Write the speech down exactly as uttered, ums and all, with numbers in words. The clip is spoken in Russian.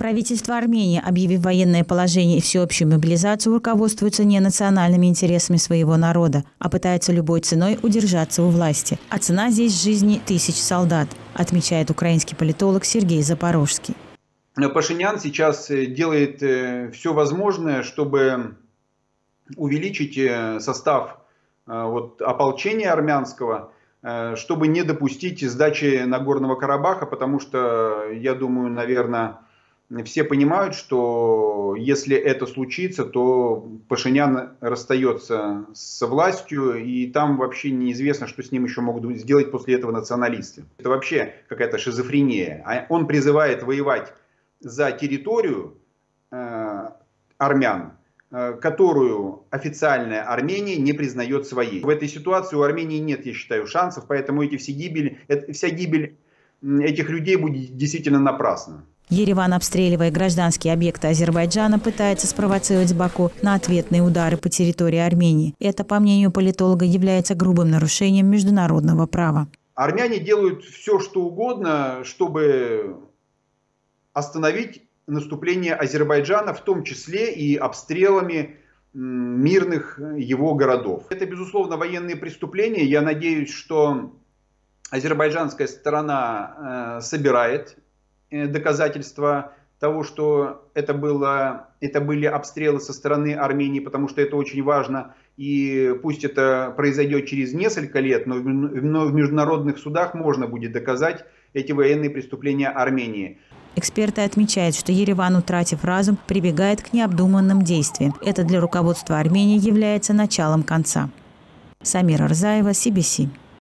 Правительство Армении, объявив военное положение и всеобщую мобилизацию, руководствуется не национальными интересами своего народа, а пытается любой ценой удержаться у власти. А цена здесь жизни тысяч солдат, отмечает украинский политолог Сергей Запорожский. Пашинян сейчас делает все возможное, чтобы увеличить состав вот, ополчения армянского, чтобы не допустить сдачи Нагорного Карабаха, потому что, я думаю, наверное, все понимают, что если это случится, то Пашинян расстается с властью, и там вообще неизвестно, что с ним еще могут сделать после этого националисты. Это вообще какая-то шизофрения. Он призывает воевать за территорию э, армян, э, которую официальная Армения не признает своей. В этой ситуации у Армении нет, я считаю, шансов, поэтому эти все гибель, это, вся гибель этих людей будет действительно напрасна. Ереван, обстреливая гражданские объекты Азербайджана, пытается спровоцировать Баку на ответные удары по территории Армении. Это, по мнению политолога, является грубым нарушением международного права. Армяне делают все, что угодно, чтобы остановить наступление Азербайджана, в том числе и обстрелами мирных его городов. Это, безусловно, военные преступления. Я надеюсь, что азербайджанская сторона э, собирает доказательства того, что это, было, это были обстрелы со стороны Армении, потому что это очень важно. И пусть это произойдет через несколько лет, но в международных судах можно будет доказать эти военные преступления Армении. Эксперты отмечают, что Ереван, утратив разум, прибегает к необдуманным действиям. Это для руководства Армении является началом конца. Самира Рзаева, си би си.